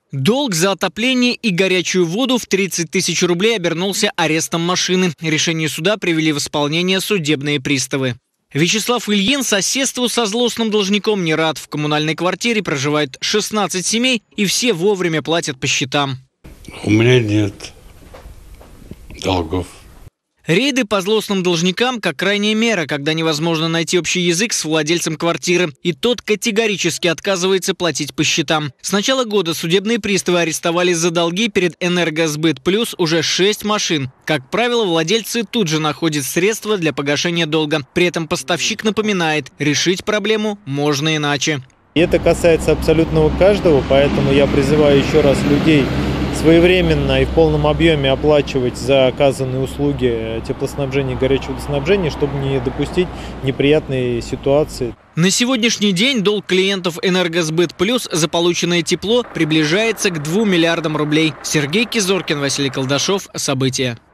Долг за отопление и горячую воду в 30 тысяч рублей обернулся арестом машины. Решение суда привели в исполнение судебные приставы. Вячеслав Ильин соседству со злостным должником не рад. В коммунальной квартире проживает 16 семей, и все вовремя платят по счетам. У меня нет долгов. Рейды по злостным должникам как крайняя мера, когда невозможно найти общий язык с владельцем квартиры, и тот категорически отказывается платить по счетам. С начала года судебные приставы арестовали за долги перед «Энергосбыт Плюс» уже 6 машин. Как правило, владельцы тут же находят средства для погашения долга. При этом поставщик напоминает, решить проблему можно иначе. Это касается абсолютно каждого, поэтому я призываю еще раз людей своевременно и в полном объеме оплачивать за оказанные услуги теплоснабжения и горячего водоснабжения, чтобы не допустить неприятные ситуации. На сегодняшний день долг клиентов «Энергосбыт Плюс» за полученное тепло приближается к 2 миллиардам рублей. Сергей Кизоркин, Василий Колдашов. События.